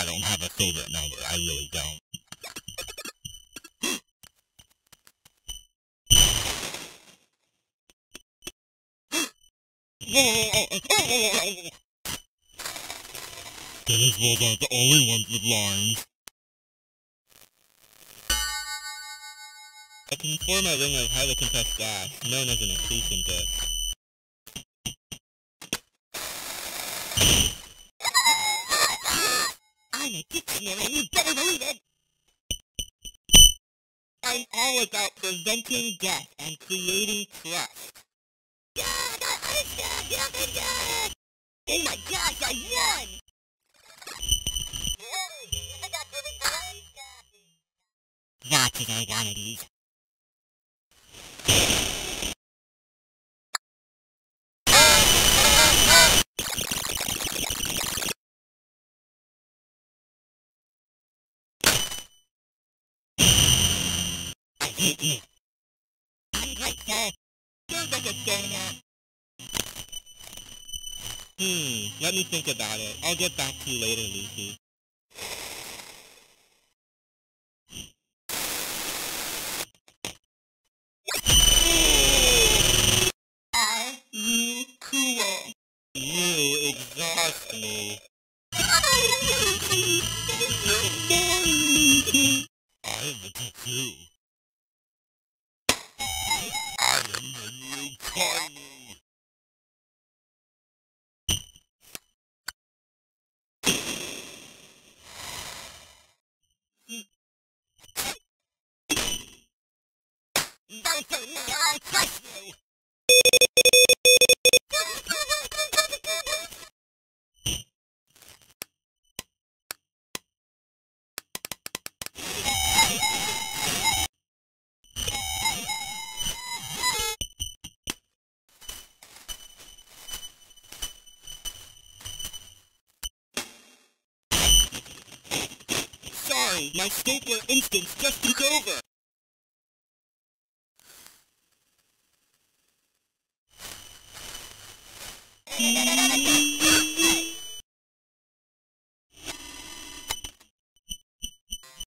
I don't have a favorite number. I really don't. Tennis balls aren't the only ones with lines. I can form a ring of highly compressed gas, known as an accretion disk. I'm a dictionary, you better believe it! I'm all about preventing death and creating trust. Yeah, I got understand! Get up and get! Oh my gosh, I won! I got That's an identities. I hate you. I'm right there. Feels like a donut. Let me think about it. I'll get back to you later, Lucy. Are you cool? You exhaust me. I'm the tattoo. I am the new Conga. Don't tell me I'll crush you! Sorry, my stapler instance just took over!